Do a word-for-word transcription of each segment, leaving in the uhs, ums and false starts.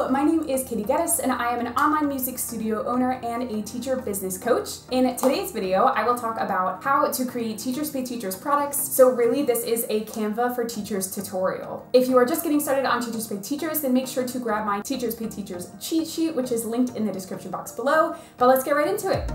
Hello, my name is Katie Geddes and I am an online music studio owner and a teacher business coach. In today's video, I will talk about how to create Teachers Pay Teachers products. So really this is a Canva for Teachers tutorial. If you are just getting started on Teachers Pay Teachers, then make sure to grab my Teachers Pay Teachers cheat sheet, which is linked in the description box below. But let's get right into it.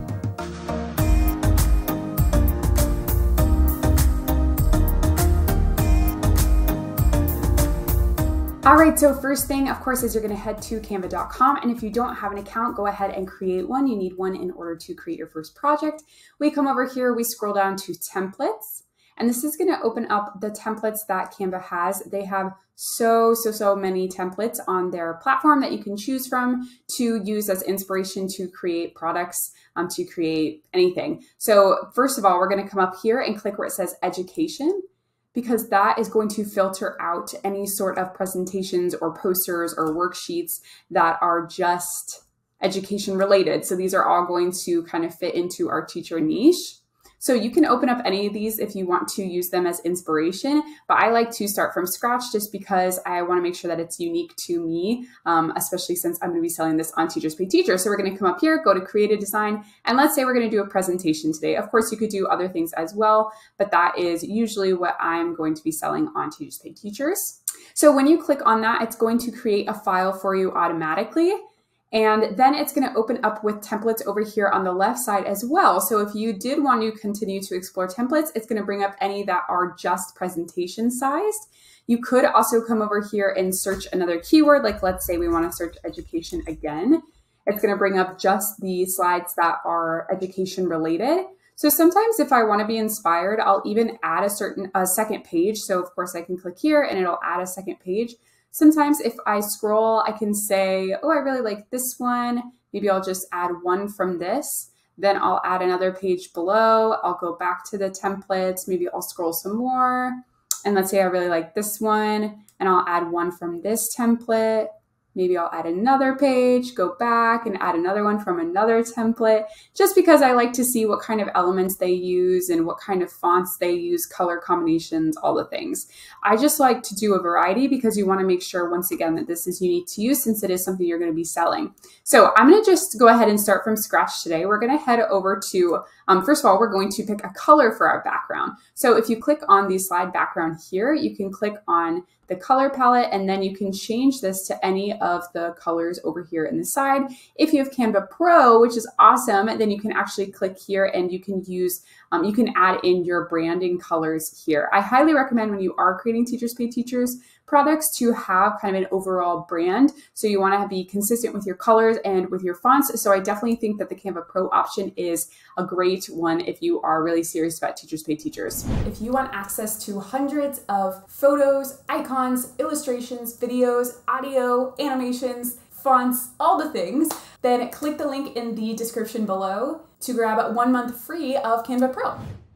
All right, so first thing, of course, is you're gonna head to canva dot com, and if you don't have an account, go ahead and create one. You need one in order to create your first project. We come over here, we scroll down to templates, and this is gonna open up the templates that Canva has. They have so, so, so many templates on their platform that you can choose from to use as inspiration to create products, um, to create anything. So first of all, we're gonna come up here and click where it says education, because that is going to filter out any sort of presentations or posters or worksheets that are just education related. So these are all going to kind of fit into our teacher niche. So you can open up any of these if you want to use them as inspiration, but I like to start from scratch just because I want to make sure that it's unique to me, um, especially since I'm going to be selling this on Teachers Pay Teachers. So we're going to come up here, go to create a design, and let's say we're going to do a presentation today. Of course, you could do other things as well, but that is usually what I'm going to be selling on Teachers Pay Teachers. So when you click on that, it's going to create a file for you automatically. And then it's going to open up with templates over here on the left side as well. So if you did want to continue to explore templates, it's going to bring up any that are just presentation sized. You could also come over here and search another keyword, like let's say we want to search education again. It's going to bring up just the slides that are education related. So sometimes if I want to be inspired, I'll even add a certain a second page. So of course I can click here and it'll add a second page. Sometimes if I scroll, I can say, oh, I really like this one. Maybe I'll just add one from this. Then I'll add another page below. I'll go back to the templates. Maybe I'll scroll some more. And let's say I really like this one and I'll add one from this template. Maybe I'll add another page, go back and add another one from another template, just because I like to see what kind of elements they use and what kind of fonts they use, color combinations, all the things. I just like to do a variety because you want to make sure, once again, that this is unique to you since it is something you're going to be selling. So I'm going to just go ahead and start from scratch today. We're going to head over to, um, first of all, we're going to pick a color for our background. So if you click on the slide background here, you can click on the color palette, and then you can change this to any of the colors over here in the side. If you have Canva Pro, which is awesome, then you can actually click here and you can use, um, you can add in your branding colors here. I highly recommend when you are creating Teachers Pay Teachers products to have kind of an overall brand. So you want to be consistent with your colors and with your fonts. So I definitely think that the Canva Pro option is a great one if you are really serious about Teachers Pay Teachers. If you want access to hundreds of photos, icons, illustrations, videos, audio, animations, fonts, all the things, then click the link in the description below to grab one month free of Canva Pro.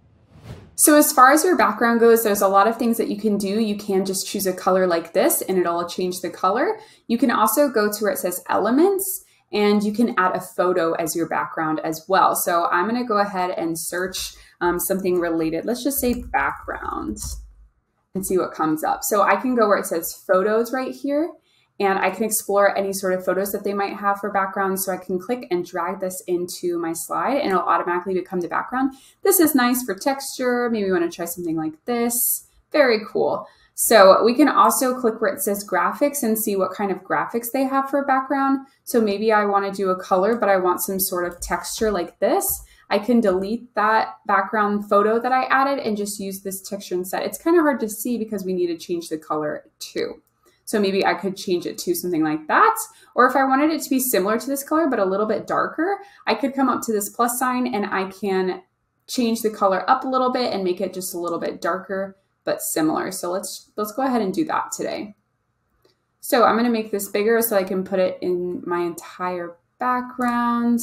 So as far as your background goes, there's a lot of things that you can do. You can just choose a color like this and it'll change the color. You can also go to where it says elements and you can add a photo as your background as well. So I'm going to go ahead and search um, something related. Let's just say background and see what comes up. So I can go where it says photos right here, and I can explore any sort of photos that they might have for background. So I can click and drag this into my slide and it'll automatically become the background. This is nice for texture. Maybe we want to try something like this. Very cool. So we can also click where it says graphics and see what kind of graphics they have for background. So maybe I want to do a color, but I want some sort of texture like this. I can delete that background photo that I added and just use this texture instead. It's kind of hard to see because we need to change the color too. So maybe I could change it to something like that. Or if I wanted it to be similar to this color, but a little bit darker, I could come up to this plus sign and I can change the color up a little bit and make it just a little bit darker, but similar. So let's, let's go ahead and do that today. So I'm going to make this bigger so I can put it in my entire background.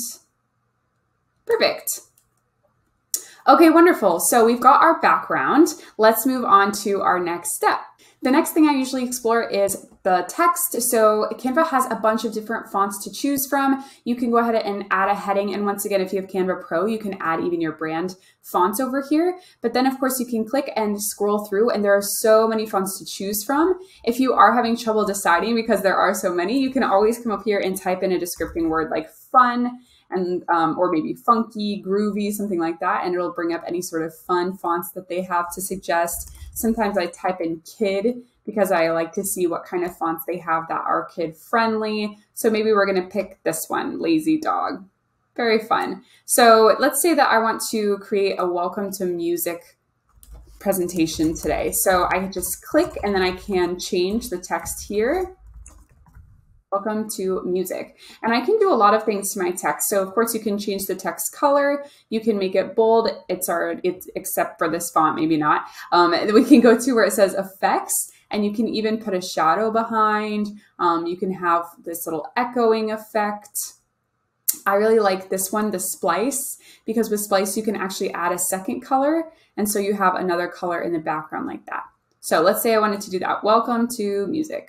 Perfect. Okay, wonderful. So we've got our background. Let's move on to our next step. The next thing I usually explore is the text. So Canva has a bunch of different fonts to choose from. You can go ahead and add a heading. And once again, if you have Canva Pro, you can add even your brand fonts over here. But then of course you can click and scroll through, and there are so many fonts to choose from. If you are having trouble deciding because there are so many, you can always come up here and type in a descripting word like fun, and um, or maybe funky, groovy, something like that, and it'll bring up any sort of fun fonts that they have to suggest. Sometimes I type in kid because I like to see what kind of fonts they have that are kid friendly. So maybe we're gonna pick this one, Lazy Dog. Very fun. So let's say that I want to create a welcome to music presentation today. So I just click and then I can change the text here. Welcome to music. And I can do a lot of things to my text. So of course you can change the text color. You can make it bold. It's our, it's except for this font, maybe not. Um, we can go to where it says effects, and you can even put a shadow behind. Um, you can have this little echoing effect. I really like this one, the splice, because with splice you can actually add a second color. And so you have another color in the background like that. So let's say I wanted to do that. Welcome to music.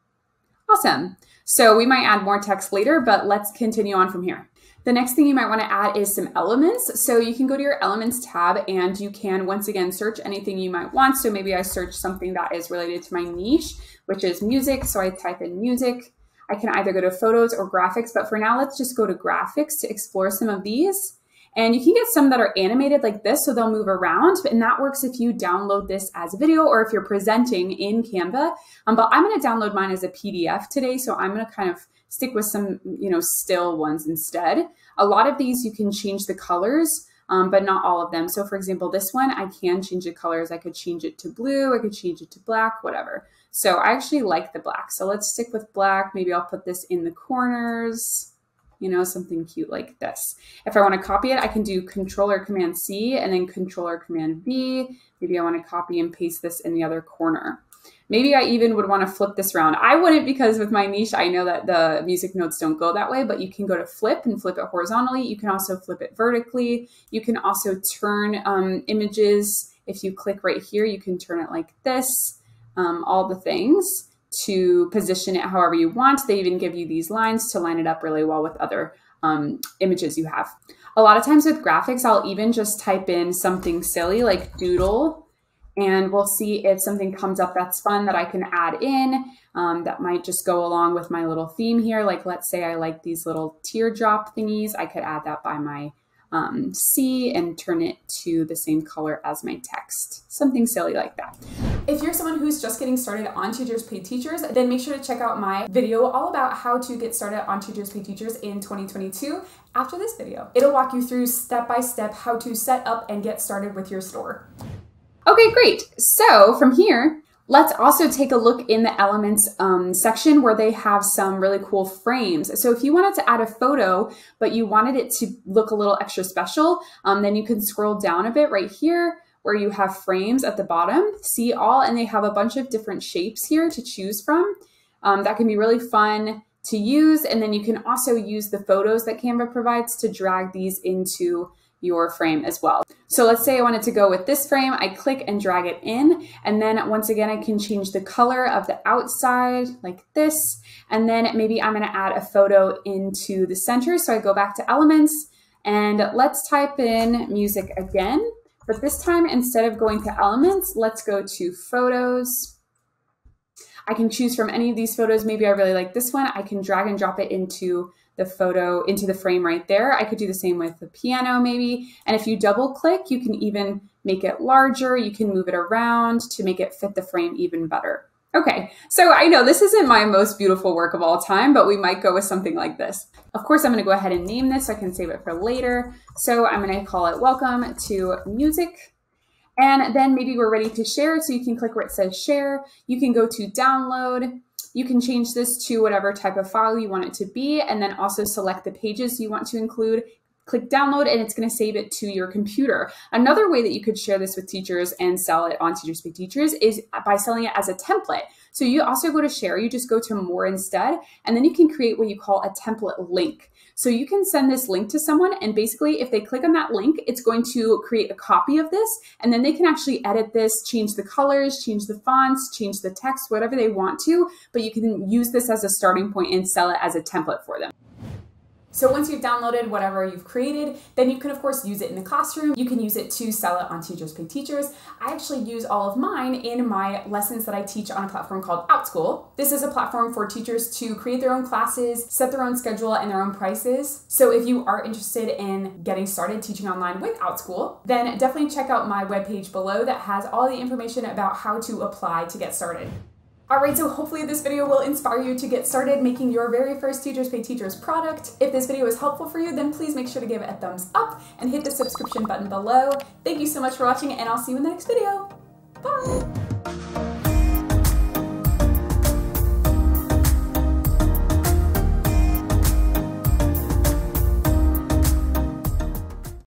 Awesome. So we might add more text later, but let's continue on from here. The next thing you might want to add is some elements. So you can go to your elements tab and you can once again search anything you might want. So maybe I search something that is related to my niche, which is music. So I type in music. I can either go to photos or graphics, but for now, let's just go to graphics to explore some of these. And you can get some that are animated like this, so they'll move around, and that works if you download this as a video or if you're presenting in Canva. Um, but I'm gonna download mine as a P D F today, so I'm gonna kind of stick with some, you know, still ones instead. A lot of these you can change the colors, um, but not all of them. So for example, this one, I can change the colors. I could change it to blue, I could change it to black, whatever. So I actually like the black. So let's stick with black. Maybe I'll put this in the corners. You know, something cute like this. If I want to copy it, I can do Control or Command C and then Control or Command V. Maybe I want to copy and paste this in the other corner. Maybe I even would want to flip this around. I wouldn't, because with my niche, I know that the music notes don't go that way, but you can go to flip and flip it horizontally. You can also flip it vertically. You can also turn um, images. If you click right here, you can turn it like this, um, all the things. To position it however you want. They even give you these lines to line it up really well with other um, images you have. A lot of times with graphics, I'll even just type in something silly like doodle, and we'll see if something comes up that's fun that I can add in. Um, that might just go along with my little theme here. Like let's say I like these little teardrop thingies. I could add that by my um, C and turn it to the same color as my text. Something silly like that. If you're someone who's just getting started on Teachers Pay Teachers, then make sure to check out my video all about how to get started on Teachers Pay Teachers in twenty twenty-two. After this video, it'll walk you through step by step how to set up and get started with your store. Okay, great. So from here, let's also take a look in the elements um, section where they have some really cool frames. So if you wanted to add a photo, but you wanted it to look a little extra special, um, then you can scroll down a bit right here where you have frames at the bottom, see all, and they have a bunch of different shapes here to choose from. Um, that can be really fun to use. And then you can also use the photos that Canva provides to drag these into your frame as well. So let's say I wanted to go with this frame, I click and drag it in. And then once again, I can change the color of the outside like this. And then maybe I'm gonna add a photo into the center. So I go back to elements and let's type in music again. But this time, instead of going to elements, let's go to photos. I can choose from any of these photos. Maybe I really like this one. I can drag and drop it into the photo, into the frame right there. I could do the same with the piano maybe. And if you double click, you can even make it larger. You can move it around to make it fit the frame even better. Okay, so I know this isn't my most beautiful work of all time, but we might go with something like this. Of course, I'm gonna go ahead and name this so I can save it for later. So I'm gonna call it Welcome to Music. And then maybe we're ready to share. So you can click where it says share. You can go to download. You can change this to whatever type of file you want it to be, and then also select the pages you want to include. Click download and it's going to save it to your computer. Another way that you could share this with teachers and sell it on Teachers Pay Teachers is by selling it as a template. So you also go to share, you just go to more instead, and then you can create what you call a template link. So you can send this link to someone, and basically if they click on that link, it's going to create a copy of this, and then they can actually edit this, change the colors, change the fonts, change the text, whatever they want to, but you can use this as a starting point and sell it as a template for them. So once you've downloaded whatever you've created, then you can of course use it in the classroom. You can use it to sell it on Teachers Pay Teachers. I actually use all of mine in my lessons that I teach on a platform called Outschool. This is a platform for teachers to create their own classes, set their own schedule and their own prices. So if you are interested in getting started teaching online with Outschool, then definitely check out my webpage below that has all the information about how to apply to get started. All right, so hopefully this video will inspire you to get started making your very first Teachers Pay Teachers product. If this video is helpful for you, then please make sure to give it a thumbs up and hit the subscription button below. Thank you so much for watching, and I'll see you in the next video. Bye!